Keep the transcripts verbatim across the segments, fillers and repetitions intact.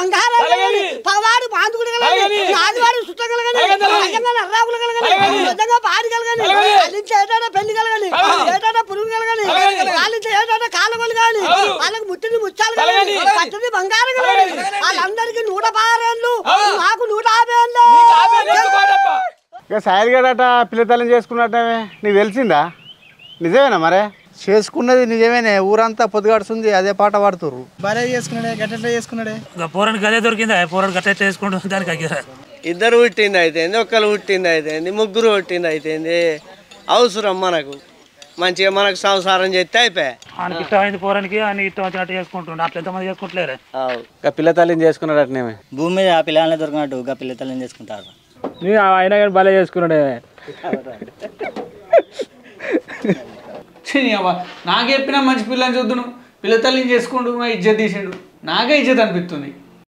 బంగారం పగవాడు బాంధుకుడు కలగని నాదివాడు చుట్టం కలగని నిజంగా నర్రాకులు కలగని నిజంగా పాడి కలగని వాళ్ళించి ఏటాట పెళ్లి కలగని ఏటాట పురుగు కలగని వాళ్ళించి ఏటాట కాలగొలు కాని వాళ్ళకి ముట్టిని ముచ్చాలు కలగని పచ్చడి బంగారం కలగని వాళ్ళందరికీ నూట పదహారేళ్ళు మాకు నూట యాభై ఏళ్ళు. ఇక సాయిల్ గడట పిల్లతల్లిని చేసుకున్నట్టమే నీకు తెలిసిందా? నిజమేనా మరే? చేసుకున్నది నిజమేనే, ఊరంతా పొద్దుగడుతుంది అదే పాట పాడుతుర్రు. భార్య చేసుకున్నాడే గట్టెట్లా చేసుకున్నాడే పోరాడు గదే దొరికిందా? పోరాడు గట్ట చేసుకుంటూ దానికి ఇద్దరు పుట్టింది అయితేంది, ఒక్కరు పుట్టింది అయితేంది, ముగ్గురు పుట్టింది అయితేంది. అవసరం మనకు మంచిగా మనకు సంసారం చేస్తే అయిపోయా. ఆయనకి ఇష్టమైంది పోరానికి ఆయన ఇష్టం వచ్చినట్టు చేసుకుంటుండే. అట్లా ఎంతమంది చేసుకుంటలేరు. ఇక పిల్లతల్లిని చేసుకున్నాడటనేమే. భూమి మీద ఆ పిల్లల్ని దొరికినట్టు ఇక పిల్లతల్లిని చేసుకుంటారు. అయినా కానీ భలే చేసుకున్నాడే. నాకు చెప్పినా మంచి పిల్లని చూద్దును, పిల్ల తల్లిని చేసుకుంటూ ఇజ్జత్ తీసిండు. నాకే ఇజ్జత్ అనిపిస్తుంది.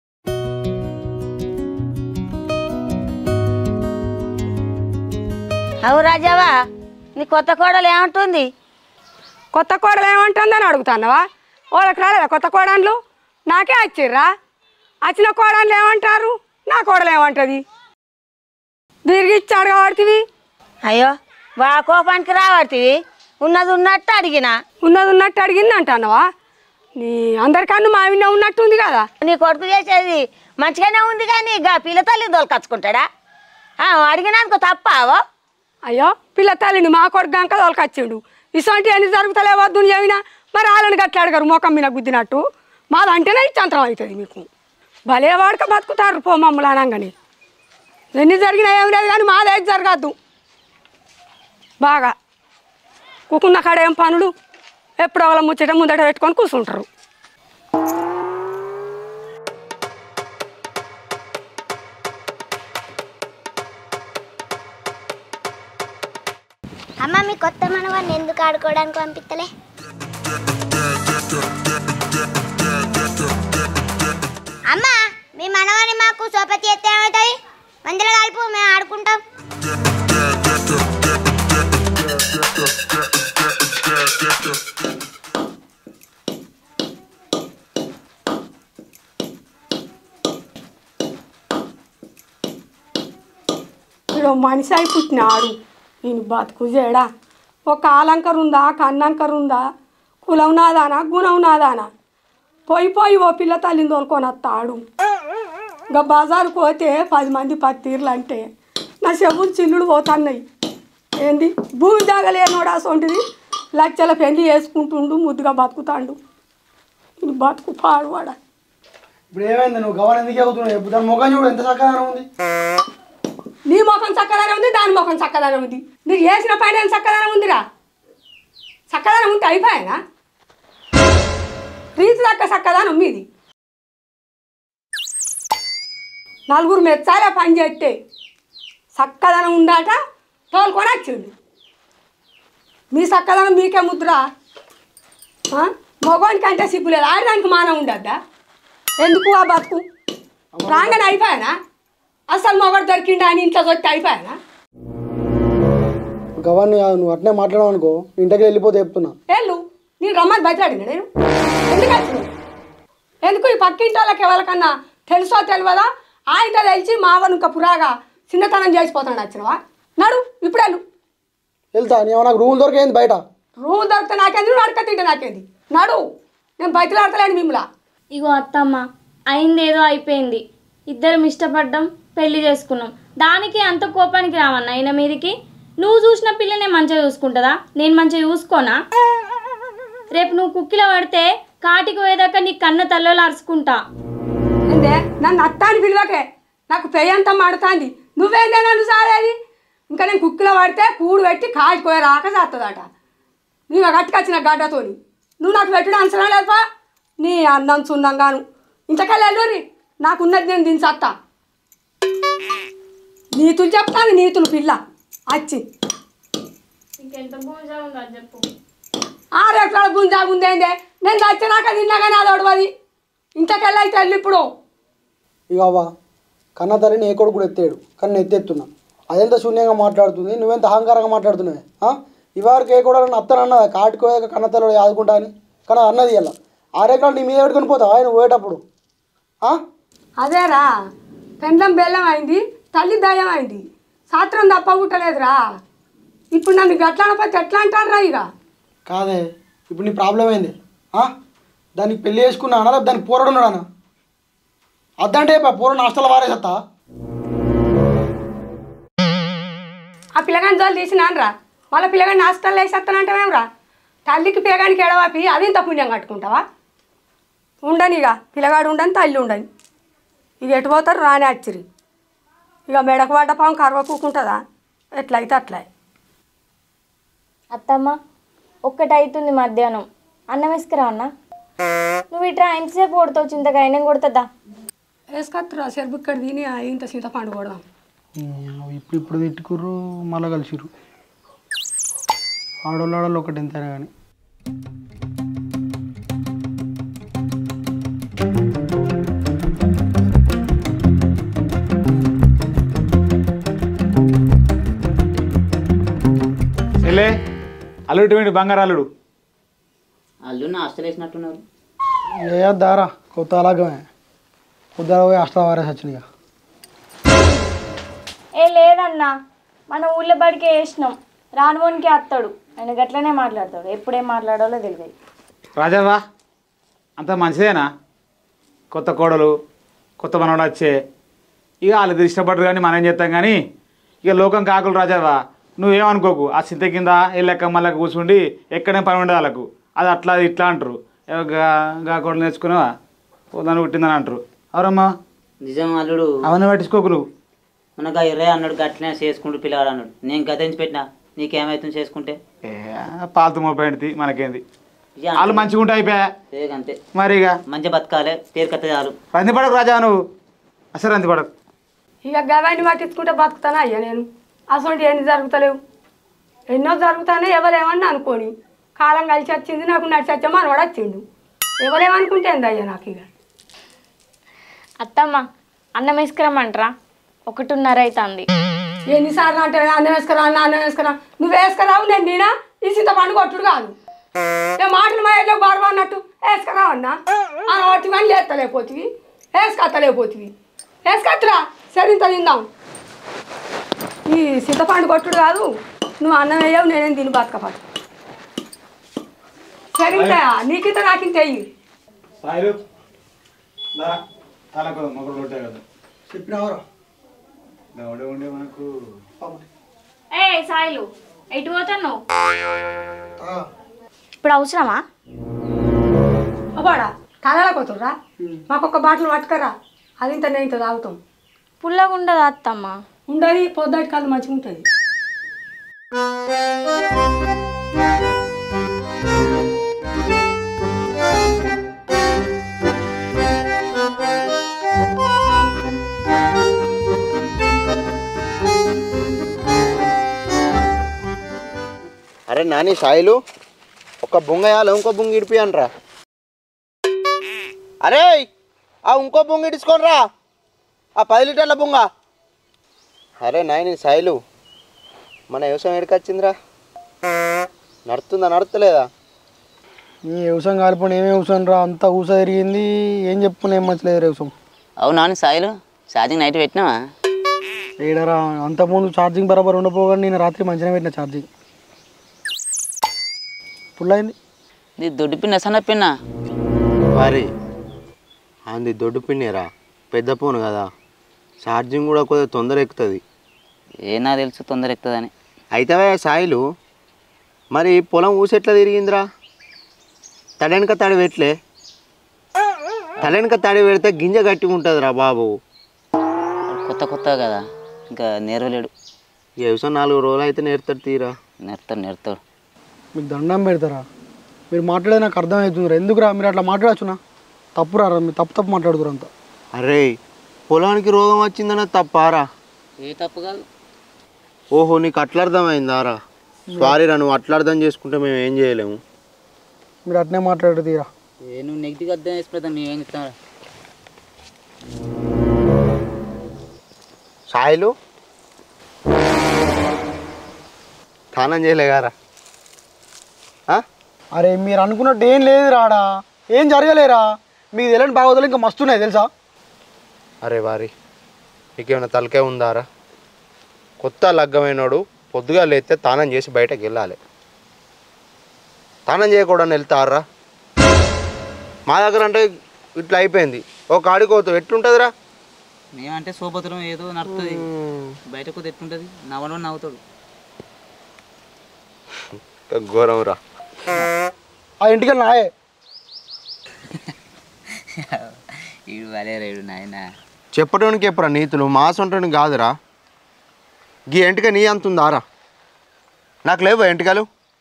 అవు రాజావా, నీ కొత్త కోడలు ఏమంటుంది? కొత్త కోడలు ఏమంటుందని అడుగుతున్నావా? వాళ్ళకి రాలేదా కొత్త కోడన్లు? నాకే వచ్చిర్రా. వచ్చిన కోడన్లు ఏమంటారు? నా కోడలు ఏమంటుంది? తిరిగిచ్చి అడగబడుతుంది. అయ్యో వా కోపానికి రాబడుతుంది. ఉన్నది ఉన్నట్టు అడిగినా ఉన్నది ఉన్నట్టు అడిగింది అంటున్నావా? నీ అందరికన్నా మా విన్న ఉన్నట్టుంది కదా. నీ కొడుకు చేసేది మంచిగానే ఉంది కానీ ఇక పిల్ల తల్లిని దొలకచ్చుకుంటాడా? అడిగినందుకు తప్పావో? అయ్యో పిల్ల తల్లిని మా కొడుకు గంక దొలకొచ్చిండు. ఇసంటి ఎన్ని జరుగుతలేవద్దు చెవినా మరి వాళ్ళని గట్లా అడగారు మోకం మీద గుద్దినట్టు. మాదంటేనే ఇచ్చంతరం అవుతుంది మీకు. భలే వాడక బతుకుతారు పో మమ్మల్ని అనగానే. ఎన్ని జరిగినా ఏమి లేదు కానీ మాదేది జరగద్దు. బాగా కూకున్న కాడ ఏం పనులు ఎప్పుడు వాళ్ళ ముచ్చట ముందట పెట్టుకొని కూర్చుంటారు. అమ్మ మీ కొత్త మనవాన్ని ఎందుకు ఆడుకోవడానికి పంపిస్తలే? అమ్మ మీ మనవాన్ని మాకు సోపతి ఎత్తే ఏమవుతుంది? మందులో కలుపు, మేము ఆడుకుంటాం. ఇప్పుడు మనిషి అయి పుట్టినాడు నేను బతుకు చేయడా. ఒక అలంకరు ఉందా, కన్నంకరు ఉందా, కులం నాదానా, గుణం నాదానా? పోయి పోయి ఓ పిల్ల తల్లిని తోలుకొని వస్తాడు. ఇంకా బజారుకు పోతే పది మంది పది తీర్లు అంటే నా చెవులు చిల్లుడు పోతున్నాయి. ఏంది భూమి జాగలేనోడా సొంటిది లక్షల పెళ్లి వేసుకుంటుండు, ముద్దుగా బతుకుతాడు. నేను బతుకు పాడువాడా. ఇప్పుడు ఏమైంది? నువ్వు గవర్న ఎందుకు అవుతున్నావు? దాని ముఖం చూడు ఎంత చక్కగా ఉంది. నీ ముఖం చక్కదనం ఉంది, దాని ముఖం చక్కదనం ఉంది. నీకు వేసిన పైన చక్కదనం ఉందిరా. చక్కదనం ఉంటే అయిపోయానా? రీతి దక్క చక్కదనం మీది. నలుగురు మెచ్చాలే పని చేస్తే చక్కదనం ఉందాట తోలుకొని వచ్చిండు. మీ చక్కదనం మీకే ముద్ర. మగవానికి అంటే సిగ్గులేదు, ఆడదానికి మానం ఉండద్దా? ఎందుకు ఆ బతుకు? రాగానే అయిపోయానా? అసలు మొగడు దొరికిండా అని ఇంట్లో దొరికి అయిపోయానా? గవర్ని నువ్వు అట్నే మాట్లాడవు అనుకో, ఇంటికి వెళ్ళిపోతే చెప్తున్నా. వెళ్ళు, నేను రమ్మని బయటడినా నేను ఎందుకు వచ్చినావు? ఎందుకు ఈ పక్కింటి వాళ్ళకి ఎవరికన్నా తెలుసో తెలియదా? ఆయన తెలిసి మావను ఇంకా పురాగా చిన్నతనం చేసిపోతాడు. వచ్చినవా? నడు ఇప్పుడు వెళ్ళు. వెళ్తా, నాకు రూమ్ దొరికేది బయట. రూమ్ దొరికితే నాకేంది, నువ్వు అడక తింటే నాకేంది? నడు, నేను బయటలు ఆడతలేను మిమ్మల్ని. ఇగో అత్తమ్మ, అయిందేదో అయిపోయింది. ఇద్దరం ఇష్టపడ్డాం, పెళ్లి చేసుకున్నాం. దానికి అంత కోపానికి రావన్నా ఆయన మీదికి? నువ్వు చూసిన పిల్లనే మంచిగా చూసుకుంటుందా? నేను మంచిగా చూసుకోనా? రేపు నువ్వు కుక్కిలో పడితే కాటికి పోయేదాకా నీ కన్న తల్లలో అరుచుకుంటా. అంటే నన్ను అత్తాని పిలువకే, నాకు పెయ్యంతా మాడుతుంది. నువ్వేందే నన్ను సాదేది? ఇంకా నేను కుక్కిలో పడితే కూడు పెట్టి కాటికి పోయే రాక చేస్తుందట. నేను గట్టుకొచ్చిన గడ్డతోని నువ్వు నాకు పెట్టడం అవసరం లేదుపా. నీ అన్నం సున్నంగాను ఇంతకెళ్ళి వెళ్ళూరి, నాకున్నది నేను దించత్తా. నీతులు చెప్తాను, నీతులు పిల్ల వచ్చి ఆరు ఎకరాల గుంజాగు ఉందేందే? నేను చచ్చినాక తిన్నాగానే అది ఒడవది. ఇంతకెళ్ళి అయితే వెళ్ళి ఇప్పుడు. ఇక అవ్వ కన్న తల్లిని ఏ కొడుకు కూడా ఎత్తాడు, కానీ ఎత్తెత్తున్నా. అదెంత శూన్యంగా మాట్లాడుతుంది, నువ్వెంత అహంకారంగా మాట్లాడుతున్నావే. ఇవరకు ఏ కూడా అత్తనన్నదా కాటుకోయాక కన్న తల్లి ఆదుకుంటా అని? కానీ అన్నది ఇలా ఆరు ఎకరాలు నీ మీద పెట్టుకొని పోతావా ఆయన పోయేటప్పుడు? అదేరా పెండ్లం బెల్లం అయింది, తల్లి దయ్యం అయింది, సాత్రం తప్ప పుట్టలేదురా. ఇప్పుడు నన్ను గట్ల అనకపోతే ఎట్లా అంటారా? ఇక కాదే ఇప్పుడు నీ ప్రాబ్లం ఏంది? దానికి పెళ్లి చేసుకున్నా అనా దానికి పోరడు ఉన్నాడనా? అద్దంటే పూర్వ హాస్టల్ వారేసత్తా. ఆ పిల్లగాని జోలు తీసినానరా, మళ్ళీ పిల్లగాని హాస్టల్లో వేసేస్తానంటావేమ్రా? తల్లికి పిల్లగానికి ఎడవాపి అది ఇంత పుణ్యం కట్టుకుంటావా? ఉండని ఇక పిల్లగాడు ఉండని, తల్లి ఉండని. ఇక ఎటు పోతారు రాని వచ్చిరి. ఇక మెడకు పడ్డ పాము కరవ కూకుంటుందా? ఎట్లయితే అట్లా. అత్తమ్మ ఒక్కటైతుంది మధ్యాహ్నం, అన్నం వేసుకురా అన్న. నువ్వు ఇట్లా ఎంతసేపు కొడతావు? చింతకాయ నేను కొడుతుందా? వేసుకొత్తురా చెరుపు ఇక్కడ తిని ఇంత చింతపండు కొడదాం. ఇప్పుడు ఇప్పుడు తిట్టుకుర్రు మళ్ళీ కలిసిర్రు. ఆడోళ్ళు ఆడోళ్ళు ఒకటి ఎంతైనా కానీ. లే అల్లుడు వీడి బంగారు అల్లుడు అల్లు నా హాస్టల్ వేసినట్టున్నారు. ఏ దారా కొత్త అలాగమే పొద్దున పోయి హాస్టల్ వారేసి వచ్చినాయి. ఏ లేదన్నా, మన ఊళ్ళో బడికే వేసినాం. రానువోనికి వస్తాడు, ఆయన గట్లనే మాట్లాడతాడు. ఎప్పుడేం మాట్లాడాలో తెలియదు. రాజావా అంత మంచిదేనా? కొత్త కోడలు కొత్త మనవాడు వచ్చే ఇక వాళ్ళు ఇష్టపడరు కానీ మనం ఏం చేస్తాం కానీ ఇక లోకం కాకులు. రాజావా నువ్వేమనుకోకు, ఆ చింత కింద ఎల్లెక్క మళ్ళీ కూర్చుండి ఎక్కడే పని ఉండదు వాళ్ళకు. అది అట్లా ఇట్లా అంటారు. గా కోడలు నేర్చుకున్నావా దాన్ని పుట్టిందని అంటారు. ఎవరమ్మా నిజం అల్లుడు, అవన్నీ పట్టించుకోకు నువ్వు. మనకు ఇర్రే అన్నాడు గట్లనే చేసుకుంటూ పిల్లగాడు అన్నాడు. నేను గతించి పెట్టినా నీకేమవుతుంది చేసుకుంటే? ఏ పాలతు మోపేంటి మనకేంది, వాళ్ళు మంచిగా ఉంటే అయిపోయా అంతే. మరి ఇక మంచిగా బతకాలి, పేరు కత్తే చాలు. రంది పడకు రాజా, నువ్వు అసలు రంది పడకు. ఇక గవాన్ని పట్టించుకుంటే బతుకుతానా అయ్యా నేను? అసలు ఎన్ని జరుగుతలేవు, ఎన్నో జరుగుతానే ఎవరేమన్నా అనుకోని. కాలం కలిసి వచ్చింది, నాకు నడిచి వచ్చా మనవాడు వచ్చిండు. ఎవరేమనుకుంటే ఏంది అయ్యా నాకు? ఇక అత్తమ్మ అన్నం వేసుకురమ్మంటారా? ఒకటిన్నర అవుతుంది. ఎన్నిసార్లు అంటే అన్నం వేసుకురా అన్న అన్నం వేసుకురా. నువ్వు వేసుకురావు, నేను నేనా ఈ చింతపండు కొట్టుడు కాదు. ఏ మాటలు మా ఎట్లా బాగా అన్నట్టు వేసుకురావు అన్న వాటి కానీ లేస్తలేకపోతుంది, వేసుకత్తలేకపోతుంది. వేసుకత్తరా సరే ఇంత తిందాం. ఈ చింతపండు కొట్టుడు కాదు, నువ్వు అన్నం వేయవు, నేనేం తిని బతకపాటు. సరే ఇంత నీకింత నాకింత వెయ్యి. చెప్పినావరా మనకు ఏ సాయిలు ఎటు పోతాను? ఇప్పుడు అవసరమా? అబ్బాడా కళలో పోతుర్రా, మాకొక బాటలు పట్టుకరా, అది ఇంత నేను ఇంత తాగుతాం. పుల్లగా ఉండదు అత్తమ్మ? ఉండదు, పొద్దుటి కాదు మంచిగా ఉంటుంది. అరే నాని సాయిలు ఒక బొంగయాలు ఇంకో బొంగ ఇడిపియనరా. అరే ఆ ఇంకో బొంగ ఇడుచుకోనరా, ఆ పది లీటర్ల బొంగ. అరే నాయని సాయిలు మన వ్యవసాయం ఎడికొచ్చిందిరా, నడుతుందా నడుస్తలేదా? నీ వ్యవసాయం కాలిపోయిన ఏమి వ్యవసాయం రా, అంతా ఊస తిరిగింది. ఏం చెప్పుకుని ఏం మంచలేదు వ్యవసాయం. అవునా సాయిలు ఛార్జింగ్ నైట్ పెట్టినావా? ఏడరా అంతకుముందు ఛార్జింగ్ బరాబర్ ఉండపోగా నేను రాత్రి మంచిగా పెట్టిన ఛార్జింగ్ ఫుల్ అయింది. నీ దొడ్డు పిన్న సన్న పిన్న వారి అంది దొడ్డు పిన్నేరా, పెద్ద ఫోన్ కదా, ఛార్జింగ్ కూడా కొద్దిగా తొందర ఎక్కుతుంది. ఏ నాకు తెలుసు తొందర ఎక్కుతుందని. అయితే సాయిలు మరి పొలం ఊసెట్లా తిరిగిందిరా? తడెనక తడి పెట్టలే, తడెనక తడి పెడితే గింజ గట్టిగా ఉంటుందిరా బాబు. కొత్త కొత్త కదా ఇంకా నేర్వలేడు. వ్యవసాయం నాలుగు రోజులు అయితే నేర్తాడు తీరా. నేర్తాడు నేర్తాడు. మీకు దండం పెడతారా? మీరు మాట్లాడేది నాకు అర్థమవుతుందిరా. ఎందుకురా మీరు అట్లా మాట్లాడచ్చునా? తప్పురా, మీరు తప్పు తప్పు మాట్లాడుతురు అంతా. అరే పొలానికి రోగం వచ్చిందన్న తప్పారా? ఏ తప్పు కాదు. ఓహో నీకు అట్లా అర్థమైందారా? సారీ రా, నువ్వు అట్లా అర్థం చేసుకుంటే మేము ఏం చేయలేము. మీరు అట్నే మాట్లాడు తీరా. ఏ నువ్వు నెగిటివ్గా అర్థం చేసుకుంటా మేము ఏం చెప్తాం? సాయిలు స్నానం చేయలేగారా? అరే మీరు అనుకున్నట్టు ఏం లేదు రాడా, ఏం జరగలేరా. మీకు తెలియని బాగోదులు ఇంకా మస్తున్నాయి తెలుసా. అరే వారి నీకేమైనా తలకే ఉందారా? కొత్త లగ్గమైనోడు పొద్దుగా లేస్తే తానం చేసి బయటకు వెళ్ళాలి. తానం చేయకూడదని వెళ్తారా? మా దగ్గర అంటే ఇట్లా అయిపోయింది. ఒక ఆడికోతావు ఎట్లుంటుందిరా? మేమంటే సోపతులం ఏదో నడుతుంది, బయటకు ఎట్లుంటుంది? నవ్వడం నవ్వుతాడు. ఘోరం రా. ఆ ఇంటికి నాయే ఈడు వలే రేడు నాయన. చెప్పడానికి ఎప్పుడా నీతులు మాసంటానికి కాదురా. గీ ఎంటిక నీ అంత ఉందారా? నాకు లేవు ఎంటికలు.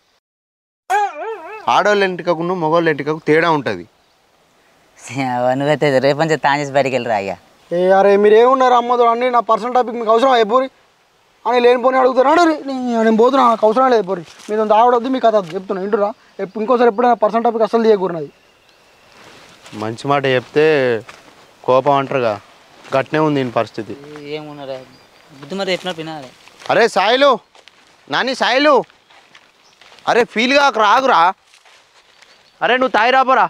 ఆడవాళ్ళ ఎంటికకు మగవాళ్ళ ఎంటికకు తేడా ఉంటుంది. నువ్వైతే రేపు నుంచి తాను చేసి బయటికి వెళ్ళరా అయ్యా. ఏ అరే మీరు ఏమున్నారు అమ్మతో అన్ని నా పర్సనల్ టాపిక్ మీకు అవసరం అయిపోయి అని లేనిపోని అడుగుతున్నాడు. నేను పోతున్నా, నాకు అవసరం లేదు పోరి. మీరు తాగడొద్దు, మీకు కథ చెప్తున్నా ఇంటురా. ఇంకోసారి ఎప్పుడైనా పర్సనల్ టాపిక్ అసలు తీయకూడదు. మంచి మాట చెప్తే కోపం అంటారుగా, గట్నే ఉంది దీని పరిస్థితి. ఏమున్నారా బుద్ధి మరి ఎట్లా పినాలి. అరే సాయిలు, నాని సాయిలు, అరే ఫీల్ కాక రాగురా. అరే నువ్వు తాయి రాపరా.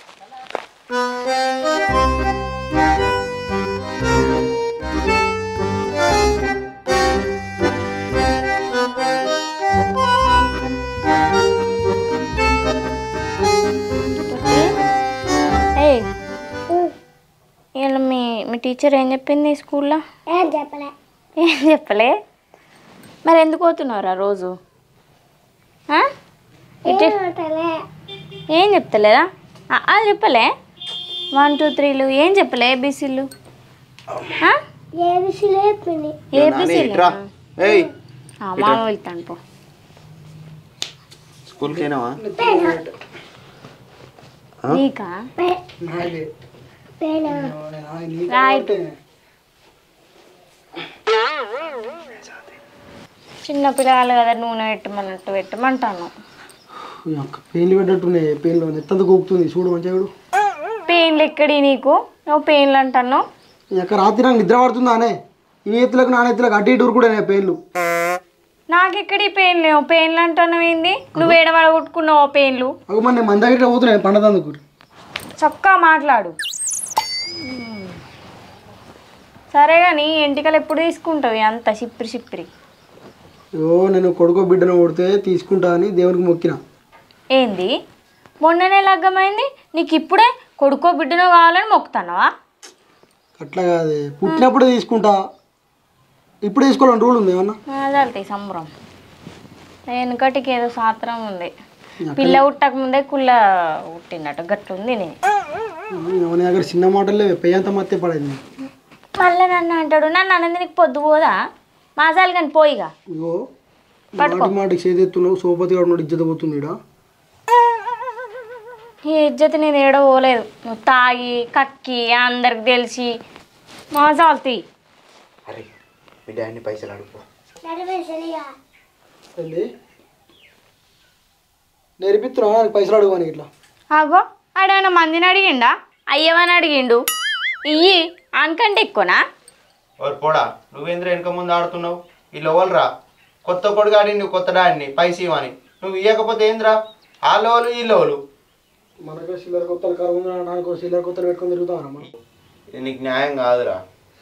ఇలా మీ మీ టీచర్ ఏం చెప్పింది స్కూల్లో? ఏం చెప్పలే. ఏం చెప్పలే? మరి ఎందుకు పోతున్నారా రోజు? ఏం చెప్తలేదా? అది చెప్పలే? వన్ టూ త్రీలు ఏం చెప్పలే? ఏబీసీలు ఏబీసీలు ఏబీసీలు మామ వెళ్తాను పో. స్కూల్కి నీకా? రైట్. చిన్న పిల్లలు కదా, నూనె పెట్టమన్నట్టు పెట్టమంటాను. పెయిన్లు పెట్టట్టున్నాయి. పెయిన్లు ఎంత గోపుతుంది చూడు మంచిగా. పెయిన్లు ఎక్కడి నీకు? నువ్వు పెయిన్లు అంటాను. ఎక్కడ రాత్రి నాకు నిద్ర పడుతుందానే? ఈ ఎత్తులకు నాన్న ఎత్తులకు అటు ఇటు కూడా పెయిన్లు. నాకెక్కడి పెయిన్లు? పెయిన్లు అంటాను ఏంది? నువ్వు ఏడవడ కొట్టుకున్నావు పెయిన్లు. అవి మన నేను మన దగ్గర పోతున్నాయి పండదందుకు. చక్కగా మాట్లాడు. సరే కానీ ఎంటికలు ఎప్పుడు తీసుకుంటావు అంత సిప్పిరి సిప్పిరి? ఓ నేను కొడుకో బిడ్డను కొడితే తీసుకుంటా అని దేవునికి మొక్కిన. ఏంది మొన్ననే లగ్గమైంది, నీకు ఇప్పుడే కొడుకో బిడ్డనో కావాలని మొక్కుతానవా? అట్లా కాదే, పుట్టినప్పుడే తీసుకుంటా, ఇప్పుడు తీసుకోవాలని రూల్ ఉంది ఏమన్నా? అదే సంబరం. వెనుకటికి ఏదో శాస్త్రం ఉంది, పిల్ల పుట్టక ముందే కుళ్ళ పుట్టినట్టు గట్లుంది. నేను నీ దగ్గర చిన్న మాటలే పెయ్యంత మత్తే పడైంది. మళ్ళీ నన్ను అంటాడు. నన్ను అన్నది నీకు పొద్దు పోదా? మాసాలు కానీ పోయిగా. ఇగో మాటి మాటికి చేదెత్తున్నావు, సోపతి గారు ఇజ్జత పోతుంది. ఈ ఇజ్జత నేను ఏడో పోలేదు. నువ్వు తాగి కక్కి అందరికి తెలిసి మాసాలు తీ. అరే మీ డాడీని పైసలు అడుగు. నేర్పిస్తున్నా పైసలు అడుగుని ఇట్లా. ఆగో ఆడేమైనా మందిని అడిగిండా? అయ్యవని అడిగిండు. ఇయ్యి అనకంటే ఎక్కువనా? ఓరు పోడా, నువ్వేంద్ర వెనక ముందు ఆడుతున్నావు? వీళ్ళు ఎవరురా? కొత్త కొడుగాడి నువ్వు కొత్త డాడిని పైస ఇవ్వని నువ్వు ఇవ్వకపోతే ఏంద్రా? వాళ్ళోళ్ళు వీళ్ళోళ్ళు. మనకు సిల్లర్ కొత్తలు కరువు నాకు సిల్లర్ కొత్తలు పెట్టుకొని తిరుగుతామమ్మా. ఇది నీకు న్యాయం కాదురా.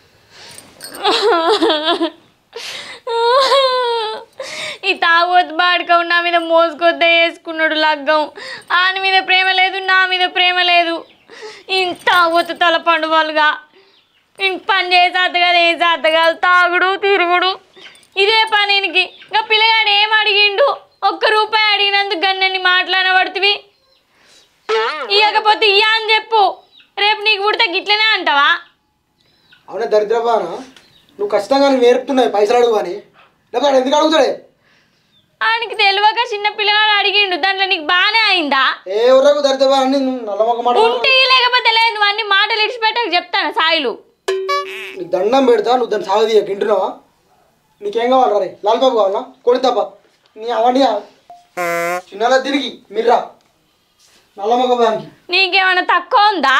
ఈ తాగొద్దు బాడుకవు నా మీద మోసుకొద్ద వేసుకున్నాడు లగ్గం. ఆయన మీద ప్రేమ లేదు, నా మీద ప్రేమ లేదు. ఇంత తాగొద్దు తల పండుగలుగా ఇంక పని చేసేది కదా, ఏం చేత కాదు, తాగుడు తిరుగుడు ఇదే పని. ఇంకి ఇంకా పిల్లగాడు ఏం అడిగిండు? ఒక్క రూపాయి అడిగినందుకు గన్నని మాట్లాడబడుతుంది. ఇవ్వకపోతే ఇయ్య అని చెప్పు. రేపు నీకు పుడితే గిట్లనే అంటావా? అవునా దరిద్రబానా, నువ్వు ఖచ్చితంగా నేర్పుతున్నాయి పైసలు అడుగు అని. లేకపోతే ఎందుకు అడుగుతాడే? ఆయనకి తెలియక చిన్న పిల్లగాడు అడిగిండు, దాంట్లో నీకు బాగానే అయిందా? ఏ ఊరకు దరిద్రబా అని నల్లమొక్క మాట ఉంటే లేకపోతే లేదు. నువ్వు అన్ని మాటలు ఇడిచిపెట్టక చెప్తాను సాయిలు. నీకు దండం పెడతా, నువ్వు దాన్ని సాగు తీయక వింటున్నావా? నీకేం కావాలి రే? లాల్బాబు కావాలా? కొడి తప్ప నీ అవన్నీ చిన్నలా తిరిగి మిర్రా నల్లమొక్క దానికి నీకేమైనా తక్కువ ఉందా?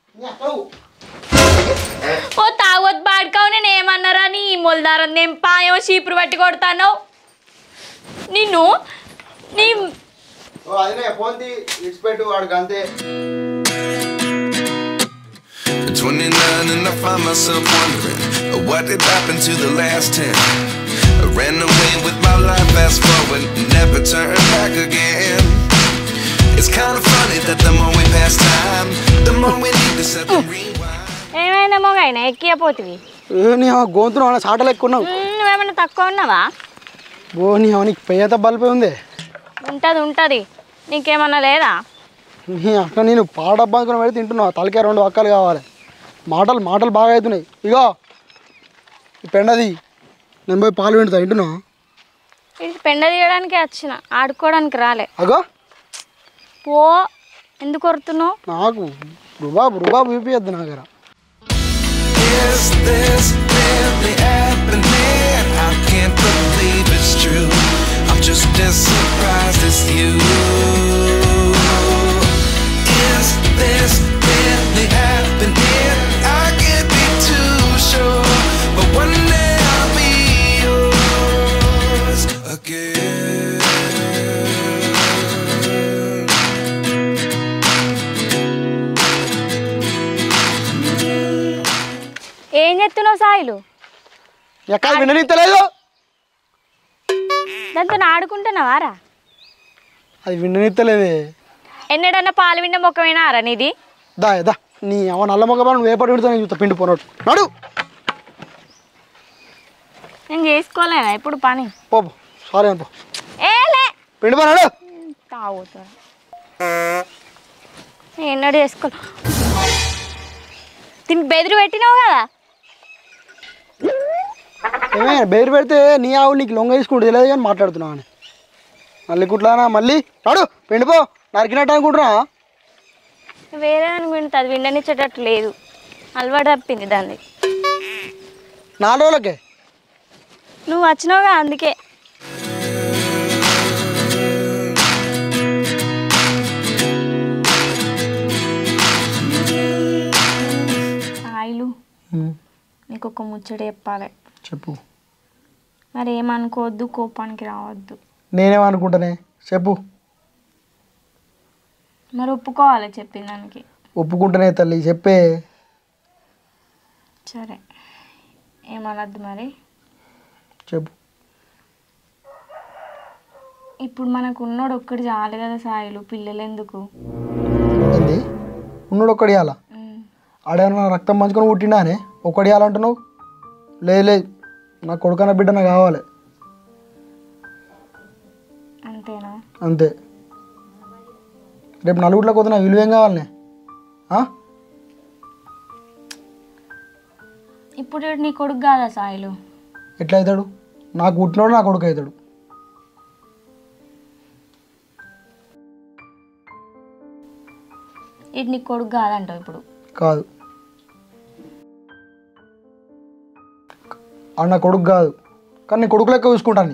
ఓ తాగొద్దు బాడుకావు. నేను ఏమన్నారా? నీ మొలదారం నింపా ఏమో చీపురు పట్టి కొడతాను నిన్ను. నీ అదే ఫోన్ ఇడిచిపెట్టు వాడికి అంతే. twenty-nine and I find myself wondering what did happen to the last ten. I ran away with my life, fast forward, never turn back again. It's kind of funny that the more we pass time, the more we need to set the rewind. ఏమైనా మొగైనా ఎక్కియపోతివి నీ గొంతును అన్న చాటలు ఎక్కువ ఉన్నావు. నువ్వేమన్నా తక్కువ ఉన్నావా? ఓ నీ నీకు పెయ్యత బలిపోయి ఉంది. ఉంటుంది ఉంటుంది నీకేమన్నా లేదా? నీ అక్క నేను పాడ డబ్బానుకుని పెడితే తింటున్నావు. తలకే రెండు ఒక్కలు కావాలి. మాటలు మాటలు బాగా అవుతున్నాయి. ఇగో ఈ పెండది నేను పోయి పాలు వింటుతా వింటున్నావు. ఇది పెండ తీయడానికి వచ్చిన ఆడుకోవడానికి రాలే. అగో పో ఎందుకు కొడుతున్నావు? నాకు రుబాబు రుబాబు చూపియద్దు నా దగ్గర. Is this really happening? I can't believe it's true. I'm just as surprised as you. Is this really happening? I can't be too sure, but one day I'll be yours again. ఏం చెప్తున్నావు సాయిలు? ఎక్కడ విననీతలేదు. దాంతో ఆడుకుంటున్నావారా? అది విననీతలేదే. ఎన్నడన్నా పాలు విన్న మొక్కమేనారా నీది? దా దా నీ అవ నల్ల మొక్క నువ్వు వేపడి విడుతాను చూస్తా పిండి పోనట్టు నడు. నేను చేసుకోలేనా ఇప్పుడు పని? పో సారీ అనుకో. ఏలే పిండి పోనాడు తాగుతా ఎన్నడు చేసుకో. దీనికి బెదిరి పెట్టినావు కదా. ఏమే బెదిరి పెడితే నీ ఆవు నీకు లొంగ తీసుకుంటు తెలియదు కానీ మాట్లాడుతున్నావు అని. మళ్ళీ కుట్లానా మళ్ళీ రాడు పిండిపో నరికినట్టు అనుకుంటున్నా. వేరే అనుకుంటుంది అది విండనిచ్చేటట్టు లేదు. అలవాటు తప్పింది దాన్ని. నాలుగు రోజులకే నువ్వు వచ్చినావుగా అందుకే. సాయిలు నీకు ఒక ముచ్చట చెప్పాలి. చెప్పు. మరి ఏమనుకోవద్దు, కోపానికి రావద్దు. నేనేమనుకుంటానే చెప్పు. మరి ఒప్పుకోవాలి చెప్పిన దానికి. ఒప్పుకుంటానే తల్లి చెప్పే. సరే ఏమనద్దు మరి చెప్పు. ఇప్పుడు మనకు ఉన్నోడు ఒక్కటి చాలు కదా సాయిలు, పిల్లలు ఎందుకు? ఏంది ఉన్నోడు ఒక్కడి ఇవ్వాలా? ఆడేమన్నా రక్తం పంచుకొని పుట్టిండా అని ఒక్కడి ఇవ్వాలంటున్నావు? లేదు లేదు నా కొడుకన్న బిడ్డ నాకు కావాలి అంతేనా? అంతే. రేపు నలుగురిలోకి వద్దు నా విలువేం కావాలనే. ఇప్పుడు నీ కొడుకు కాదా సాయిలు? ఎట్లా అవుతాడు? నాకు పుట్టినోడు నా కొడుకు అవుతాడు. ఇది నీ కొడుకు కాదంటావు ఇప్పుడు? కాదు అన్న కొడుకు కాదు కానీ నీ కొడుకు లెక్క చూసుకుంటాను.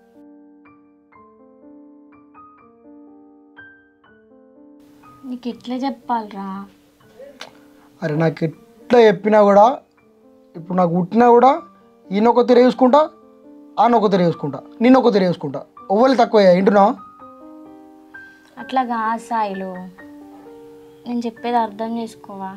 నీకు ఎట్లా చెప్పాలరా? అరే నాకు ఎట్లా చెప్పినా కూడా ఇప్పుడు నాకు పుట్టినా కూడా ఈయన ఒక తెర చూసుకుంటా, ఆయన ఒక తెర చూసుకుంటా, నేను ఒక తెర చూసుకుంటా. ఒవ్వరు తక్కువ వింటున్నావా? అట్లా కాదు సాయిలు, నేను చెప్పేది అర్థం చేసుకోవా.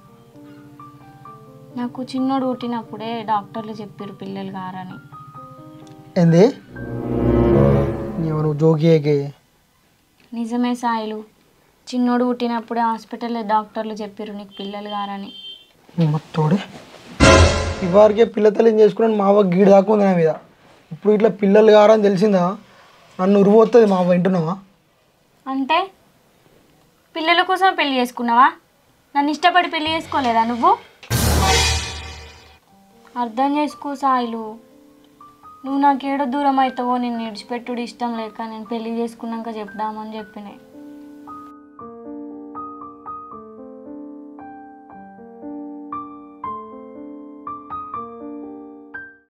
నాకు చిన్నోడు పుట్టినప్పుడే డాక్టర్లు చెప్పారు పిల్లలు గారని. ఏంది నువ్వు జోకియేకే? నిజమే సాయిలు, చిన్నోడు పుట్టినప్పుడే హాస్పిటల్లో డాక్టర్లు చెప్పారు నీకు పిల్లలు గారని. మొత్తోడే ఇవరికే పిల్ల తల్లిని చేసుకుని మా అవ్వ గీడు దాకా ఉంది నా మీద. ఇప్పుడు ఇట్లా పిల్లలు గారని తెలిసిందా నన్ను ఉరువొస్తుంది మా అవ్వ. వింటున్నావా? అంటే పిల్లల కోసం పెళ్లి చేసుకున్నావా? నన్ను ఇష్టపడి పెళ్లి చేసుకోలేదా నువ్వు? అర్థం చేసుకో సాయిలు, నువ్వు నాకేడో దూరం అవుతావో నేను విడిచిపెట్టుడు ఇష్టం లేక నేను పెళ్లి చేసుకున్నాక చెప్దామని చెప్పినాయి.